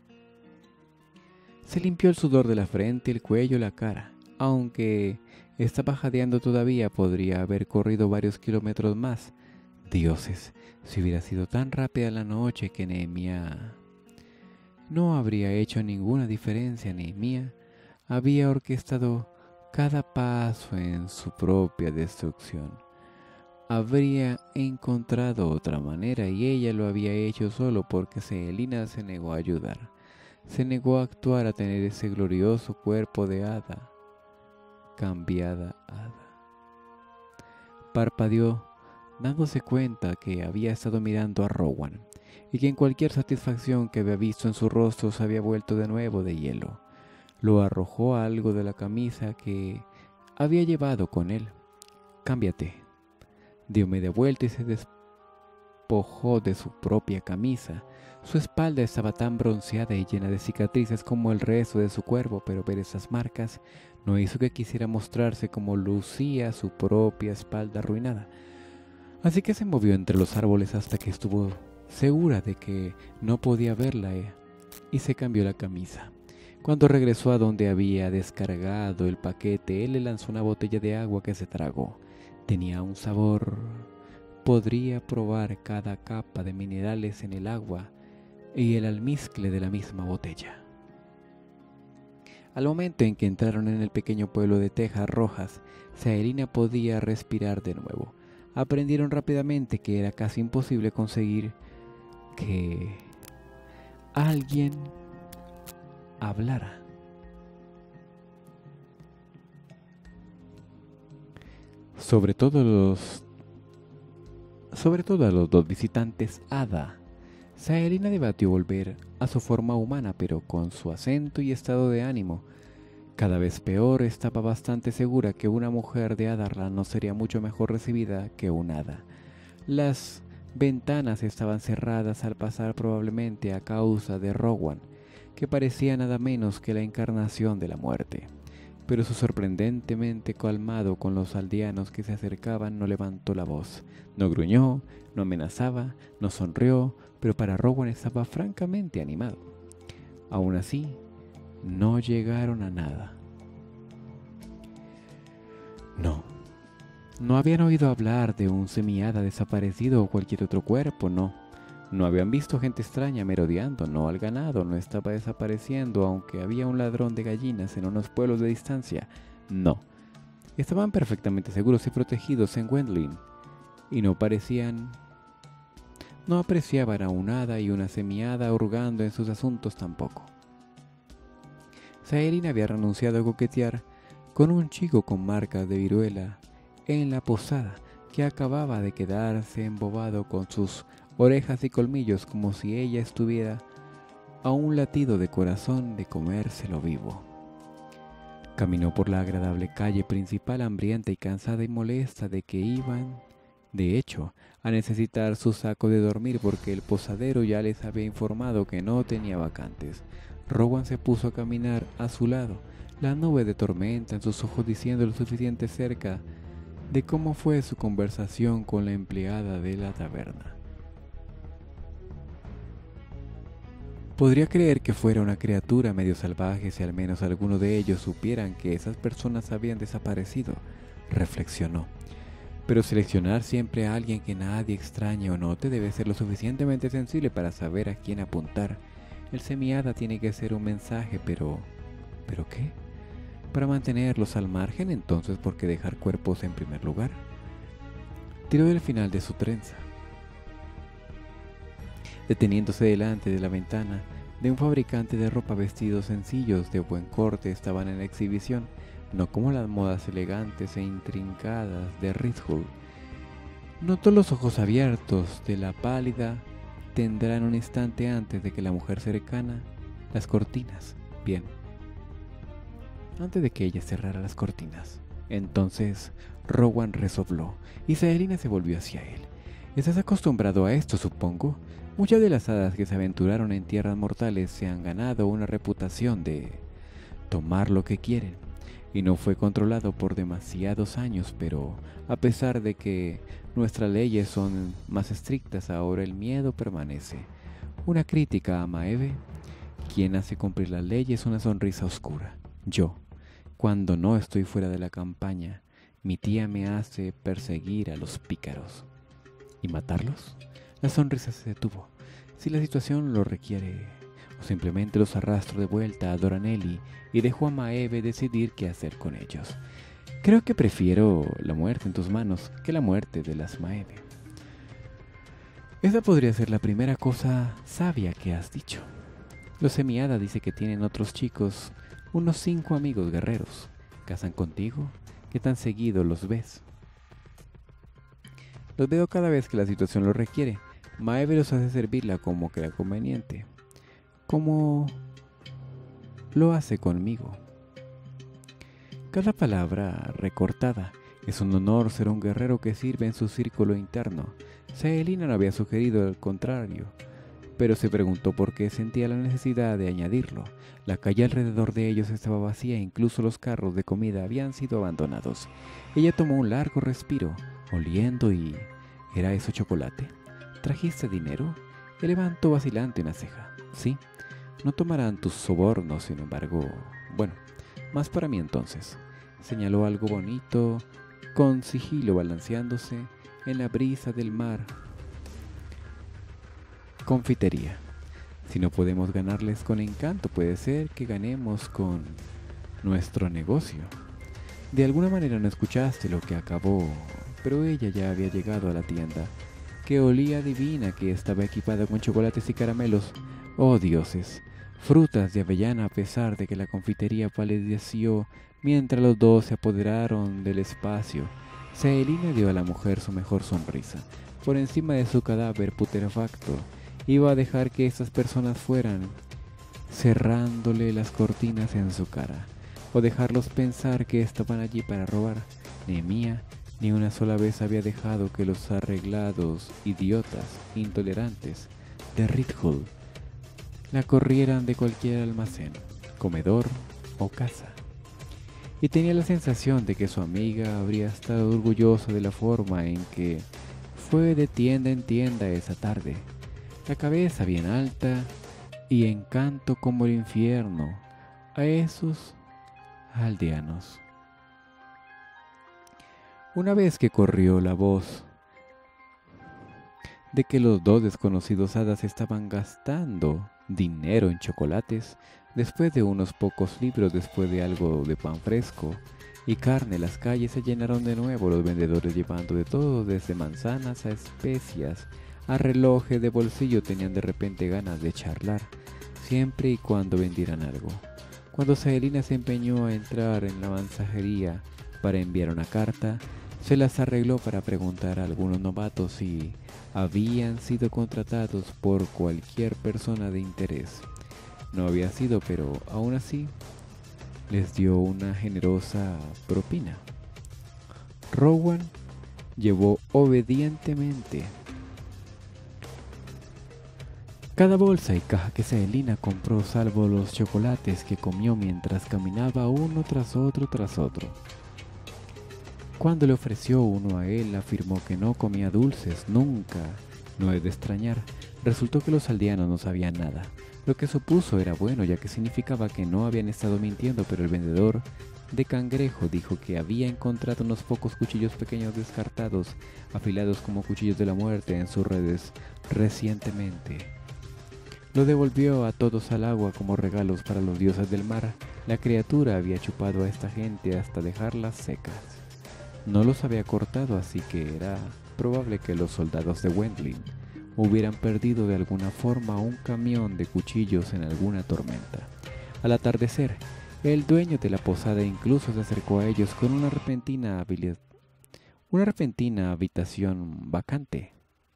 Se limpió el sudor de la frente, el cuello y la cara. Aunque estaba jadeando todavía, podría haber corrido varios kilómetros más. Dioses, si hubiera sido tan rápida la noche que Nehemia no habría hecho ninguna diferencia. Nehemia había orquestado cada paso en su propia destrucción. Habría encontrado otra manera, y ella lo había hecho solo porque Selina se negó a ayudar. Se negó a actuar, a tener ese glorioso cuerpo de hada, cambiada hada. Parpadeó, dándose cuenta que había estado mirando a Rowan, y que en cualquier satisfacción que había visto en su rostro se había vuelto de nuevo de hielo. Lo arrojó a algo de la camisa que había llevado con él. «Cámbiate». Dio media vuelta y se despojó de su propia camisa. Su espalda estaba tan bronceada y llena de cicatrices como el resto de su cuerpo, pero ver esas marcas no hizo que quisiera mostrarse como lucía su propia espalda arruinada. Así que se movió entre los árboles hasta que estuvo segura de que no podía verla, y se cambió la camisa. Cuando regresó a donde había descargado el paquete, él le lanzó una botella de agua que se tragó. Tenía un sabor. Podría probar cada capa de minerales en el agua y el almizcle de la misma botella. Al momento en que entraron en el pequeño pueblo de tejas rojas, Selina podía respirar de nuevo. Aprendieron rápidamente que era casi imposible conseguir que alguien hablara. Sobre todo a los dos visitantes hada. Selina debatió volver a su forma humana, pero con su acento y estado de ánimo cada vez peor, estaba bastante segura que una mujer de Adarlan no sería mucho mejor recibida que un hada. Las ventanas estaban cerradas al pasar, probablemente a causa de Rowan, que parecía nada menos que la encarnación de la muerte. Pero su sorprendentemente calmado con los aldeanos que se acercaban, no levantó la voz, no gruñó, no amenazaba, no sonrió, pero para Rowan estaba francamente animado. Aún así, no llegaron a nada. No habían oído hablar de un semihada desaparecido o cualquier otro cuerpo, no. No habían visto gente extraña merodeando, no, al ganado no estaba desapareciendo, aunque había un ladrón de gallinas en unos pueblos de distancia, no. Estaban perfectamente seguros y protegidos en Wendling, y no apreciaban a un hada y una semihada hurgando en sus asuntos tampoco. Selina había renunciado a coquetear con un chico con marcas de viruela en la posada, que acababa de quedarse embobado con sus orejas y colmillos, como si ella estuviera a un latido de corazón de comérselo vivo. Caminó por la agradable calle principal, hambrienta y cansada y molesta de que iban, de hecho, a necesitar su saco de dormir porque el posadero ya les había informado que no tenía vacantes. Rowan se puso a caminar a su lado, la nube de tormenta en sus ojos, diciendo lo suficiente cerca de cómo fue su conversación con la empleada de la taberna. Podría creer que fuera una criatura medio salvaje si al menos alguno de ellos supieran que esas personas habían desaparecido, reflexionó. Pero seleccionar siempre a alguien que nadie extrañe o note debe ser lo suficientemente sensible para saber a quién apuntar. El semihada tiene que ser un mensaje, pero... ¿pero qué? Para mantenerlos al margen, entonces, ¿por qué dejar cuerpos en primer lugar? Tiró del final de su trenza, deteniéndose delante de la ventana de un fabricante de ropa. Vestidos sencillos de buen corte estaban en exhibición, no como las modas elegantes e intrincadas de Ridgewood. Notó los ojos abiertos de la pálida tendrán un instante antes de que la mujer cercana las cortinas. Bien, antes de que ella cerrara las cortinas. Entonces Rowan resopló y Saelina se volvió hacia él. ¿Estás acostumbrado a esto, supongo? Muchas de las hadas que se aventuraron en tierras mortales se han ganado una reputación de tomar lo que quieren, y no fue controlado por demasiados años, pero a pesar de que nuestras leyes son más estrictas, ahora el miedo permanece. Una crítica a Maeve, quien hace cumplir las leyes, una sonrisa oscura. Yo, cuando no estoy fuera de la campaña, mi tía me hace perseguir a los pícaros. ¿Y matarlos? La sonrisa se detuvo. Si la situación lo requiere, o simplemente los arrastro de vuelta a Doranelli y dejo a Maeve decidir qué hacer con ellos. Creo que prefiero la muerte en tus manos que la muerte de las Maeve. Esa podría ser la primera cosa sabia que has dicho. Los semihada dice que tienen otros chicos, unos 5 amigos guerreros. ¿Casan contigo? ¿Qué tan seguido los ves? Los veo cada vez que la situación lo requiere. Maeve los hace servirla como crea conveniente, como lo hace conmigo. Cada palabra recortada. Es un honor ser un guerrero que sirve en su círculo interno. Saelina no había sugerido el contrario, pero se preguntó por qué sentía la necesidad de añadirlo. La calle alrededor de ellos estaba vacía e incluso los carros de comida habían sido abandonados. Ella tomó un largo respiro, oliendo y... ¿era eso chocolate? ¿Trajiste dinero? Él levantó vacilante una ceja. Sí, no tomarán tus sobornos, sin embargo... Bueno, más para mí entonces. Señaló algo bonito, con sigilo balanceándose en la brisa del mar. Confitería. Si no podemos ganarles con encanto, puede ser que ganemos con nuestro negocio. De alguna manera no escuchaste lo que acabó, pero ella ya había llegado a la tienda, que olía divina, que estaba equipada con chocolates y caramelos. Oh dioses, frutas de avellana, a pesar de que la confitería palideció mientras los dos se apoderaron del espacio. Saelina dio a la mujer su mejor sonrisa. Por encima de su cadáver putrefacto, iba a dejar que estas personas fueran, cerrándole las cortinas en su cara, o dejarlos pensar que estaban allí para robar. Nehemia ni una sola vez había dejado que los arreglados idiotas, intolerantes de Ridgewood la corrieran de cualquier almacén, comedor o casa. Y tenía la sensación de que su amiga habría estado orgullosa de la forma en que fue de tienda en tienda esa tarde, la cabeza bien alta y encanto como el infierno a esos aldeanos. Una vez que corrió la voz de que los dos desconocidos hadas estaban gastando dinero en chocolates, después de unos pocos libros, después de algo de pan fresco y carne, las calles se llenaron de nuevo, los vendedores llevando de todo, desde manzanas a especias, a relojes de bolsillo. Tenían de repente ganas de charlar, siempre y cuando vendieran algo. Cuando Saelina se empeñó a entrar en la mensajería para enviar una carta, se las arregló para preguntar a algunos novatos si habían sido contratados por cualquier persona de interés. No había sido, pero aún así les dio una generosa propina. Rowan llevó obedientemente cada bolsa y caja que Saelina compró, salvo los chocolates que comió mientras caminaba uno tras otro tras otro. Cuando le ofreció uno a él, afirmó que no comía dulces, nunca. No es de extrañar, resultó que los aldeanos no sabían nada. Lo que supuso era bueno, ya que significaba que no habían estado mintiendo, pero el vendedor de cangrejo dijo que había encontrado unos pocos cuchillos pequeños descartados, afilados como cuchillos de la muerte en sus redes recientemente. Lo devolvió a todos al agua como regalos para los dioses del mar. La criatura había chupado a esta gente hasta dejarlas secas. No los había cortado, así que era probable que los soldados de Wendling hubieran perdido de alguna forma un camión de cuchillos en alguna tormenta. Al atardecer, el dueño de la posada incluso se acercó a ellos con una repentina habitación vacante.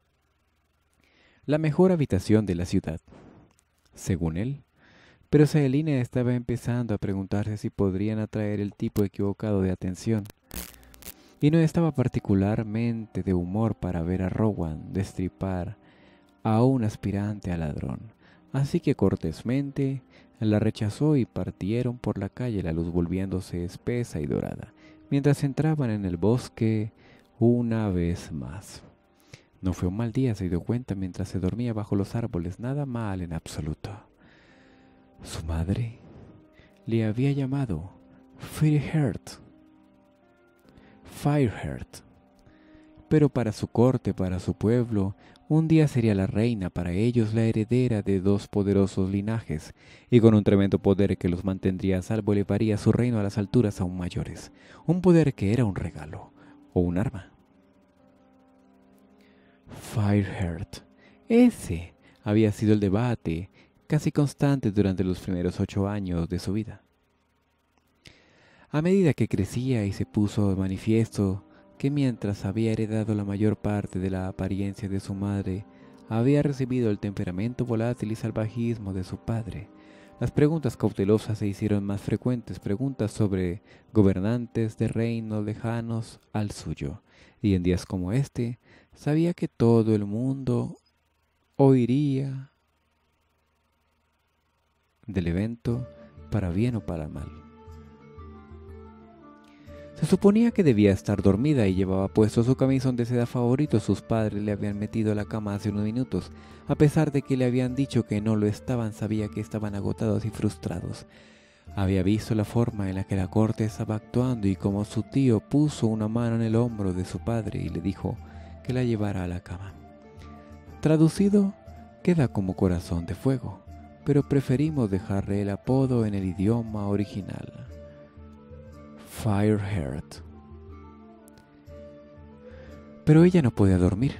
La mejor habitación de la ciudad, según él. Pero Selina estaba empezando a preguntarse si podrían atraer el tipo equivocado de atención, y no estaba particularmente de humor para ver a Rowan destripar a un aspirante a ladrón, así que cortésmente la rechazó y partieron por la calle, la luz volviéndose espesa y dorada, mientras entraban en el bosque una vez más. No fue un mal día, se dio cuenta mientras se dormía bajo los árboles, nada mal en absoluto. Su madre le había llamado Fireheart, pero para su corte, para su pueblo, un día sería la reina, para ellos la heredera de dos poderosos linajes, y con un tremendo poder que los mantendría a salvo elevaría su reino a las alturas aún mayores, un poder que era un regalo o un arma. Fireheart, ese había sido el debate casi constante durante los primeros 8 años de su vida. A medida que crecía y se puso de manifiesto que mientras había heredado la mayor parte de la apariencia de su madre, había recibido el temperamento volátil y salvajismo de su padre. Las preguntas cautelosas se hicieron más frecuentes, preguntas sobre gobernantes de reinos lejanos al suyo, y en días como este, sabía que todo el mundo oiría del evento, para bien o para mal. Se suponía que debía estar dormida y llevaba puesto su camisón de seda favorito. Sus padres le habían metido a la cama hace unos minutos. A pesar de que le habían dicho que no lo estaban, sabía que estaban agotados y frustrados. Había visto la forma en la que la corte estaba actuando y cómo su tío puso una mano en el hombro de su padre y le dijo que la llevara a la cama. Traducido, queda como corazón de fuego, pero preferimos dejarle el apodo en el idioma original. Fireheart. Pero ella no podía dormir.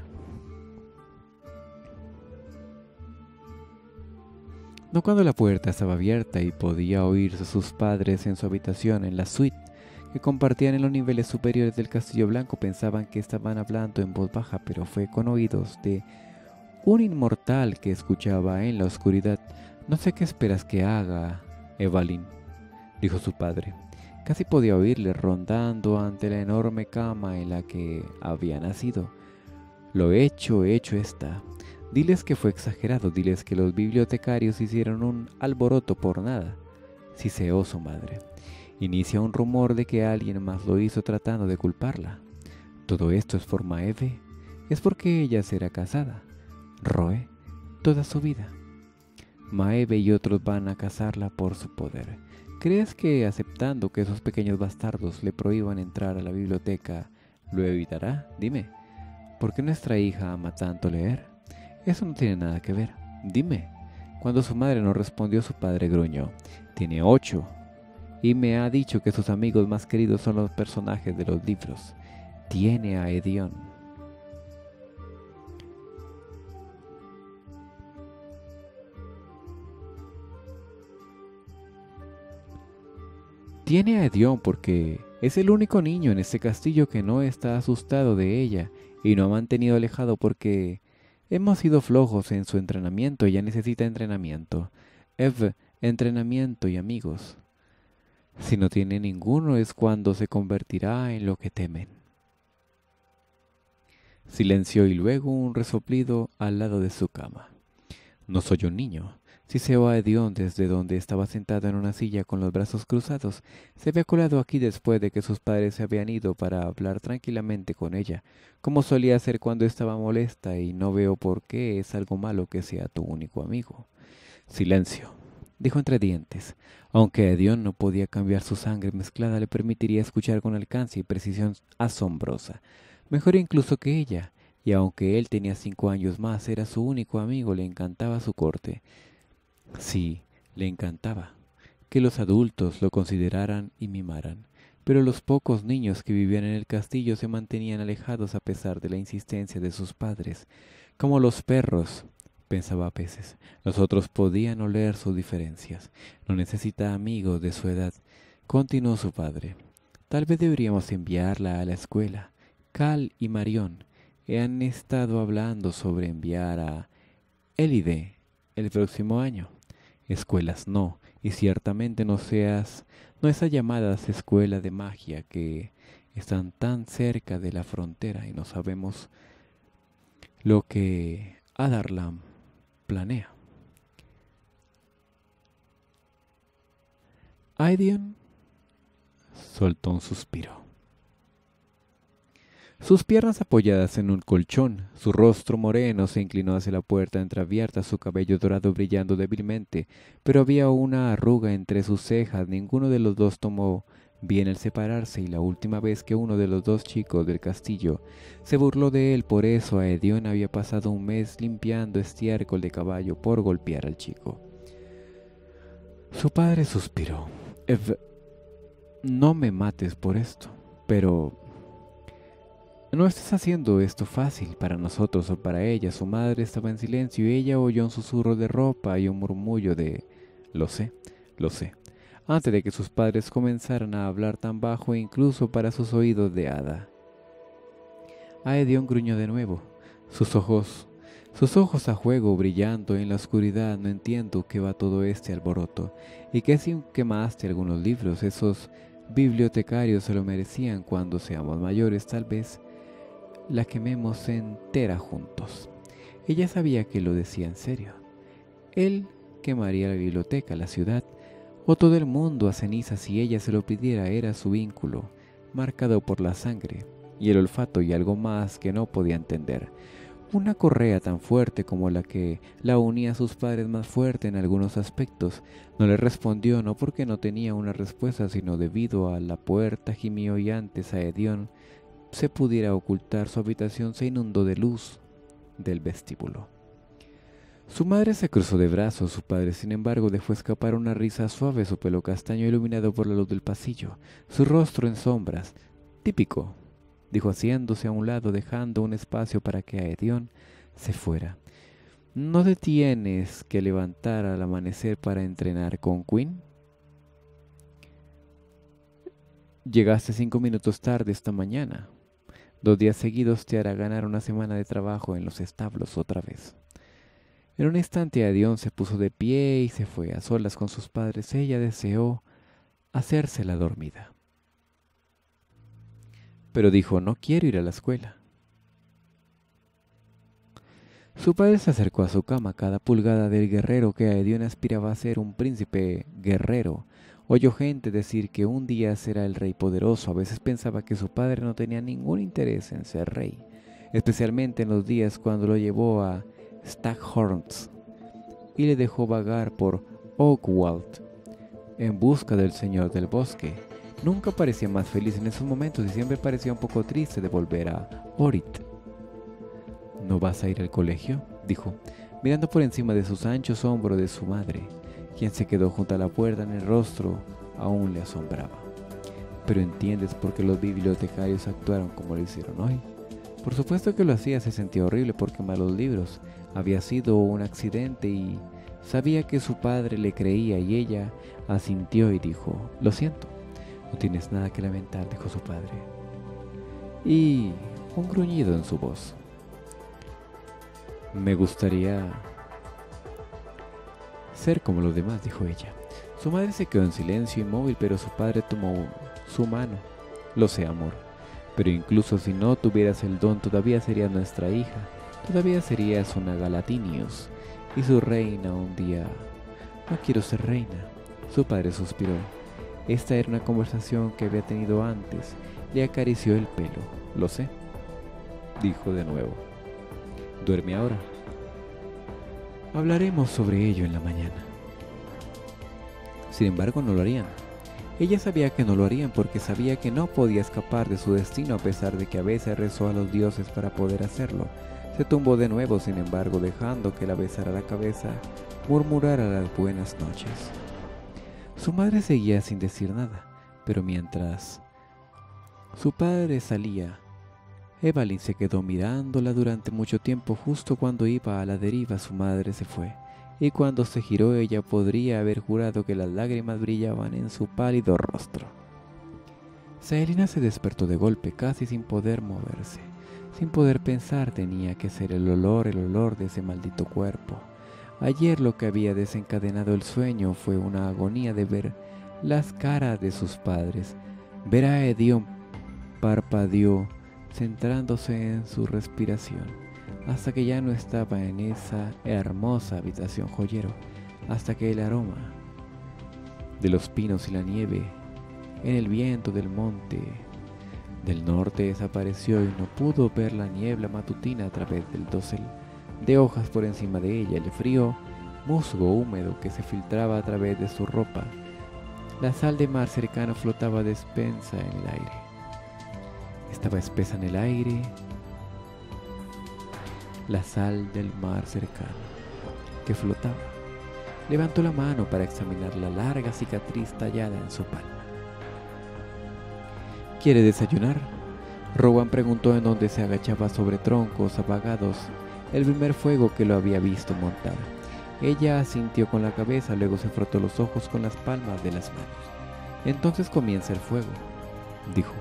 No cuando la puerta estaba abierta y podía oírse a sus padres en su habitación, en la suite que compartían en los niveles superiores del Castillo Blanco. Pensaban que estaban hablando en voz baja, pero fue con oídos de un inmortal que escuchaba en la oscuridad. «No sé qué esperas que haga, Evalyn», dijo su padre. Casi podía oírle rondando ante la enorme cama en la que había nacido. «Lo hecho está. Diles que fue exagerado, diles que los bibliotecarios hicieron un alboroto por nada», siseó su madre. «Inicia un rumor de que alguien más lo hizo tratando de culparla. Todo esto es por Maeve. Es porque ella será casada, Roe, toda su vida. Maeve y otros van a cazarla por su poder. ¿Crees que aceptando que esos pequeños bastardos le prohíban entrar a la biblioteca, lo evitará? Dime, ¿por qué nuestra hija ama tanto leer? Eso no tiene nada que ver. Dime». Cuando su madre no respondió, su padre gruñó. «Tiene 8, y me ha dicho que sus amigos más queridos son los personajes de los libros. Tiene a Edion». «Tiene a Edion porque es el único niño en este castillo que no está asustado de ella y no ha mantenido alejado porque hemos sido flojos en su entrenamiento. Ella necesita entrenamiento. Entrenamiento y amigos. Si no tiene ninguno es cuando se convertirá en lo que temen». Silencio y luego un resoplido al lado de su cama. «No soy un niño. Siseó a Edión desde donde estaba sentada en una silla con los brazos cruzados. Se había colado aquí después de que sus padres se habían ido para hablar tranquilamente con ella, como solía hacer cuando estaba molesta, y no veo por qué es algo malo que sea tu único amigo. Silencio, dijo entre dientes. Aunque Edión no podía cambiar su sangre mezclada, le permitiría escuchar con alcance y precisión asombrosa, mejor incluso que ella, y aunque él tenía 5 años más, era su único amigo, le encantaba su corte. Sí, le encantaba que los adultos lo consideraran y mimaran, pero los pocos niños que vivían en el castillo se mantenían alejados a pesar de la insistencia de sus padres, como los perros. Pensaba a veces, los otros podían oler sus diferencias. No necesita amigos de su edad, continuó su padre. Tal vez deberíamos enviarla a la escuela. Cal y Marión han estado hablando sobre enviar a Élide el próximo año. Escuelas no, y ciertamente no esas llamadas escuelas de magia que están tan cerca de la frontera y no sabemos lo que Adarlan planea. Aedion soltó un suspiro. Sus piernas apoyadas en un colchón, su rostro moreno se inclinó hacia la puerta entreabierta, su cabello dorado brillando débilmente, pero había una arruga entre sus cejas. Ninguno de los dos tomó bien el separarse, y la última vez que uno de los dos chicos del castillo se burló de él por eso, Aedion había pasado un mes limpiando estiércol de caballo por golpear al chico. Su padre suspiró. No me mates por esto, pero no estás haciendo esto fácil para nosotros o para ella. Su madre estaba en silencio y ella oyó un susurro de ropa y un murmullo de lo sé, antes de que sus padres comenzaran a hablar tan bajo incluso para sus oídos de hada. Aedion gruñó de nuevo, sus ojos a juego brillando en la oscuridad. No entiendo qué va todo este alboroto, y que si quemaste algunos libros, esos bibliotecarios se lo merecían. Cuando seamos mayores, tal vez la quememos entera juntos. Ella sabía que lo decía en serio. Él quemaría la biblioteca, la ciudad, o todo el mundo a cenizas si ella se lo pidiera. Era su vínculo, marcado por la sangre y el olfato y algo más que no podía entender. Una correa tan fuerte como la que la unía a sus padres, más fuerte en algunos aspectos. No le respondió, no porque no tenía una respuesta, sino debido a la puerta gimió, y antes Aedion se pudiera ocultar, su habitación se inundó de luz del vestíbulo. Su madre se cruzó de brazos. Su padre, sin embargo, dejó escapar una risa suave, su pelo castaño iluminado por la luz del pasillo, su rostro en sombras. Típico, dijo haciéndose a un lado, dejando un espacio para que Aedion se fuera. ¿No te tienes que levantar al amanecer para entrenar con Quinn? Llegaste 5 minutos tarde esta mañana. 2 días seguidos te hará ganar una semana de trabajo en los establos otra vez. En un instante Aedion se puso de pie y se fue. A solas con sus padres, ella deseó hacérsela dormida, pero dijo: no quiero ir a la escuela. Su padre se acercó a su cama. Cada pulgada del guerrero que Aedion aspiraba a ser, un príncipe guerrero. Oyó gente decir que un día será el rey poderoso. A veces pensaba que su padre no tenía ningún interés en ser rey, especialmente en los días cuando lo llevó a Staghorns y le dejó vagar por Oakwald en busca del señor del bosque. Nunca parecía más feliz en esos momentos y siempre parecía un poco triste de volver a Orit. ¿No vas a ir al colegio?, dijo, mirando por encima de sus anchos hombros de su madre, quien se quedó junto a la puerta. En el rostro aún le asombraba. ¿Pero entiendes por qué los bibliotecarios actuaron como lo hicieron hoy? Por supuesto que lo hacía. Se sentía horrible por quemar los libros. Había sido un accidente y sabía que su padre le creía, y ella asintió y dijo: lo siento, no tienes nada que lamentar, dijo su padre, y un gruñido en su voz. Me gustaría ser como los demás, dijo ella. Su madre se quedó en silencio, inmóvil, pero su padre tomó su mano. Lo sé, amor, pero incluso si no tuvieras el don, todavía serías nuestra hija, todavía serías una Galatinius y su reina un día No quiero ser reina. Su padre suspiró. Esta era una conversación que había tenido antes. Le acarició el pelo. Lo sé, dijo de nuevo. Duerme ahora. Hablaremos sobre ello en la mañana. Sin embargo, no lo harían. Ella sabía que no lo harían porque sabía que no podía escapar de su destino a pesar de que a veces rezó a los dioses para poder hacerlo. Se tumbó de nuevo, sin embargo, dejando que la besara la cabeza, murmurara las buenas noches. Su madre seguía sin decir nada, pero mientras su padre salía, Evelyn se quedó mirándola durante mucho tiempo. Justo cuando iba a la deriva, su madre se fue. Y cuando se giró, ella podría haber jurado que las lágrimas brillaban en su pálido rostro. Saelina se despertó de golpe, casi sin poder moverse. Sin poder pensar, tenía que ser el olor de ese maldito cuerpo. Ayer lo que había desencadenado el sueño fue una agonía de ver las caras de sus padres. Ver a Edion parpadeó, centrándose en su respiración, hasta que ya no estaba en esa hermosa habitación joyero, hasta que el aroma de los pinos y la nieve en el viento del monte del norte desapareció y no pudo ver la niebla matutina a través del dosel de hojas por encima de ella, el frío musgo húmedo que se filtraba a través de su ropa. La sal de mar cercano flotaba despensa en el aire. Estaba espesa en el aire la sal del mar cercano, que flotaba. Levantó la mano para examinar la larga cicatriz tallada en su palma. ¿Quiere desayunar? Rowan preguntó en donde se agachaba sobre troncos apagados, el primer fuego que lo había visto montar. Ella asintió con la cabeza, luego se frotó los ojos con las palmas de las manos. Entonces comienza el fuego, dijo.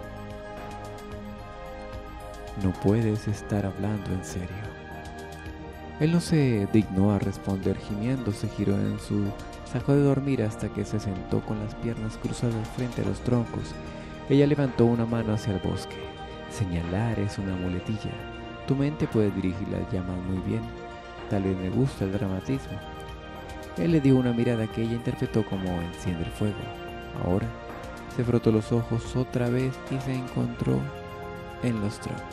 No puedes estar hablando en serio. Él no se dignó a responder, gimiendo se giró en su saco de dormir hasta que se sentó con las piernas cruzadas frente a los troncos. Ella levantó una mano hacia el bosque. Señalar es una muletilla. Tu mente puede dirigir las llamas muy bien. Tal vez me gusta el dramatismo. Él le dio una mirada que ella interpretó como enciende el fuego. Ahora se frotó los ojos otra vez y se encontró en los troncos.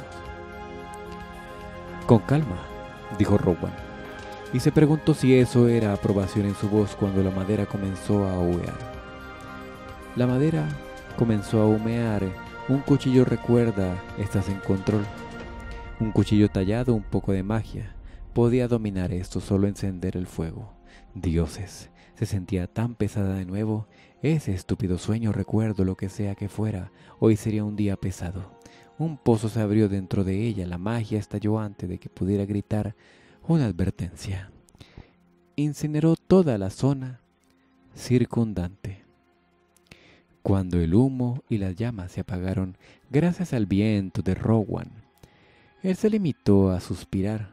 Con calma, dijo Rowan, y se preguntó si eso era aprobación en su voz cuando la madera comenzó a humear. La madera comenzó a humear. Un cuchillo recuerda, estás en control. Un cuchillo tallado, un poco de magia. Podía dominar esto, solo encender el fuego. Dioses, se sentía tan pesada de nuevo. Ese estúpido sueño, recuerdo lo que sea que fuera. Hoy sería un día pesado. Un pozo se abrió dentro de ella. La magia estalló antes de que pudiera gritar una advertencia. Incineró toda la zona circundante. Cuando el humo y las llamas se apagaron gracias al viento de Rowan, él se limitó a suspirar.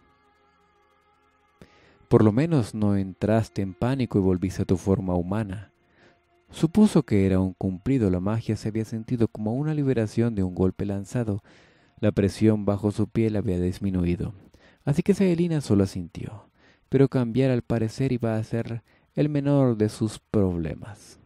Por lo menos no entraste en pánico y volviste a tu forma humana. Supuso que era un cumplido. La magia se había sentido como una liberación de un golpe lanzado. La presión bajo su piel había disminuido. Así que Saelina solo asintió. Pero cambiar al parecer iba a ser el menor de sus problemas.